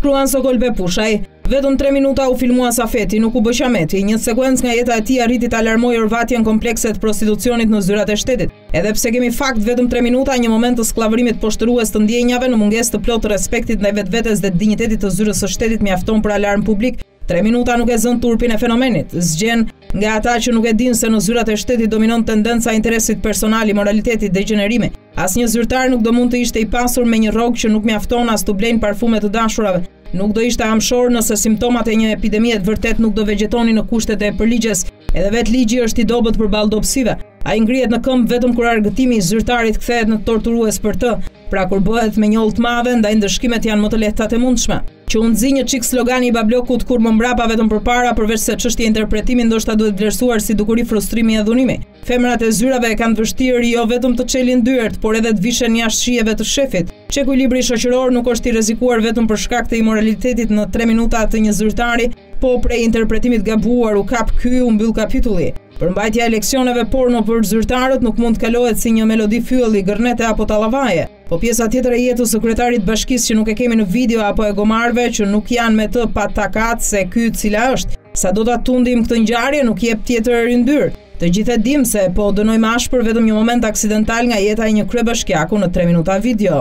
Shkruan Sokol Bepushaj, vetëm 3 minuta u filmua Safeti, nuk u bë qameti. Një sekuencë nga jeta e tij arriti ta alarmojë orvatjen komplekse të prostitucionit në zyrat e shtetit. Edhe pse kemi fakt vetëm 3 minuta, një moment të skllavërimit poshtërues të ndjenjave në mungesë të plotë respektit ndaj vetvetes dhe dinjitetit të zyrës së shtetit mjafton për alarm publik. 3 minuta nuk e zën turpin e fenomenit. Zgjen nga ata që nuk e dinë se në zyrat e shtetit dominon tendenca interesit personal, moraliteti, degenerimi. Asnjë zyrtar nuk do mund të ishte i pasur me një rrogë që nuk mjafton as të blejnë parfume të dashurave. Nuk do ishte amshor nëse simptomat e një epidemie të vërtet nuk do vegjetonin në kushtet e përligjes. Edhe vetë ligji është i dobët përballë dobësive. Ai ngrihet në këmbë vetëm kur argëtimi i zyrtarit kthehet në torturues për të. Pra kur bëhet me një ullë të madhe, ndaj ndëshkimet janë më të lehta të mundshme. Që unë zi një çik slogani i bablokut kur më mbrapa vetëm përpara, përveç se çështja interpretimi ndoshta duhet vlerësuar si dukuri frustrimi e dhunimi. Femrat e zyrave e kanë vështirë jo vetëm të çelin dyert, por edhe të vishen jashtë shijeve të shefit. Çekuilibri shoqëror nuk është i rrezikuar vetëm për shkak të imoralitetit në 3 minuta të një zyrtari, po prej interpretimit gabuar u kap ky u mbyll kapitulli. Përmbajtja e leksioneve porno për zyrtarët nuk mund të kalohet si një melodi fyelli, gërnete apo tallavaje. Po pjesa tjetër e jetës së kryetarit të bashkisë që nuk e kemi në video apo e gomarve që nuk janë me të pa takat se ky cila është. Sa do ta tundim këtë ngjarje nuk jep tjetër ryndyr. Të gjithë e dim se po dënojmë ashpër vetëm një moment aksidental nga jeta e një kryebashkiaku në 3 minuta video.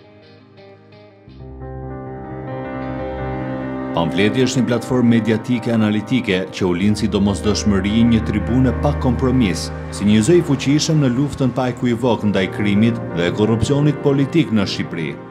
Pamfleti është një platformë mediatike analitike që u lind si domosdoshmëri një tribune pa kompromis, si një zë i fuqishëm në luftën pa ekuivok ndaj krimit dhe korrupsionit politik në Shqipëri.